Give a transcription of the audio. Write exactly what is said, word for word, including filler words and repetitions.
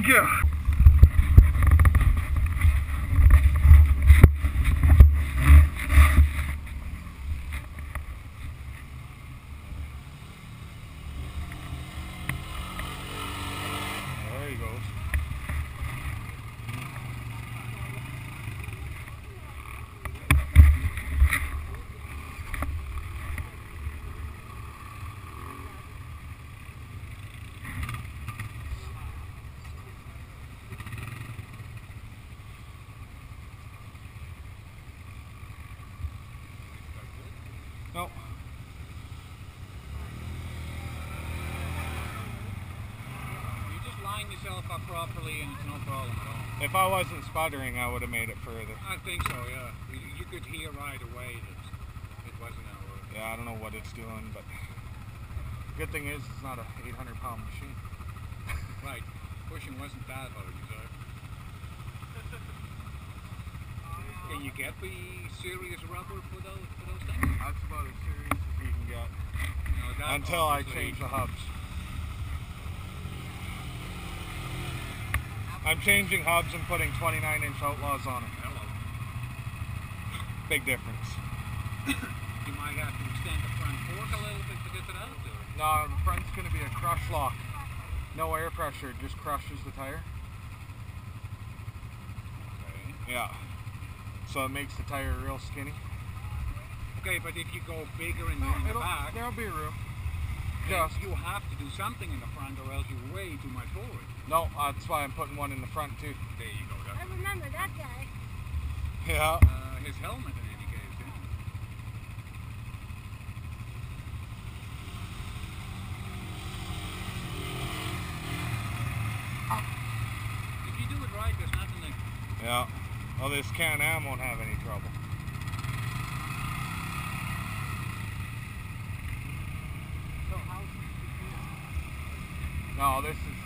Thank you. There he goes. No. You just line yourself up properly and it's no problem at all. If I wasn't sputtering, I would have made it further. I think so, yeah. You, you could hear right away that it wasn't that way. Yeah, I don't know what it's doing, but good thing is it's not a eight hundred pound machine. Right. Pushing wasn't that hard, so. Can you get the serious rubber for those for those things? That's about as serious as you can get. No, that Until I obviously- change the hubs. I'm changing hubs and putting twenty-nine inch outlaws on them. Hello. Big difference. You might have to extend the front fork a little bit to get it out there. No, the front's going to be a crush lock. No air pressure, it just crushes the tire. Okay. Yeah. So it makes the tire real skinny. Okay, but if you go bigger in the, in the It'll, back, there'll be room. then Just. you have to do something in the front or else you're way too much forward. No, that's why I'm putting one in the front too. There you go. I That's, remember that guy. Yeah. uh, his helmet in any case, yeah. If you do it right, there's nothing that... Yeah. Well, this Can-Am won't have any trouble. So how's this? No, this is